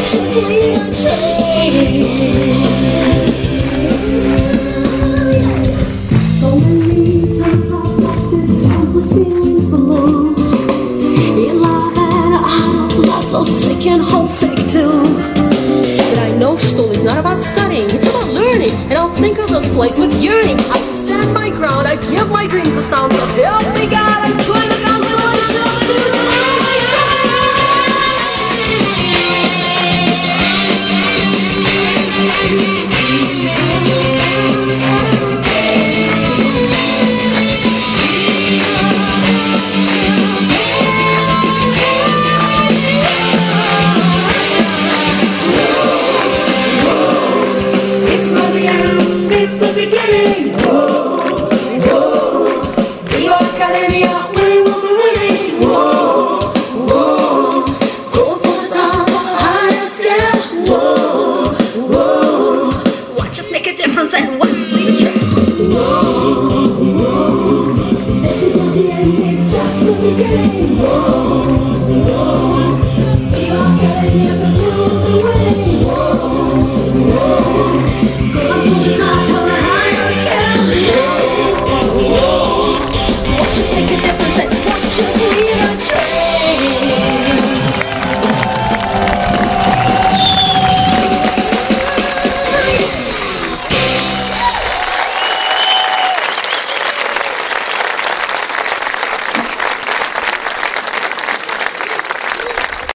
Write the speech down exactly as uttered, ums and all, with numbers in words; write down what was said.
Just leave a trace. So many times I've got this countless feeling below. In love and out of love, so sick and homesick too. But I know school is not about studying, it's about learning. And I'll think of this place with yearning. I stand my ground, I give my dreams a sound. So help me God, I'm trying to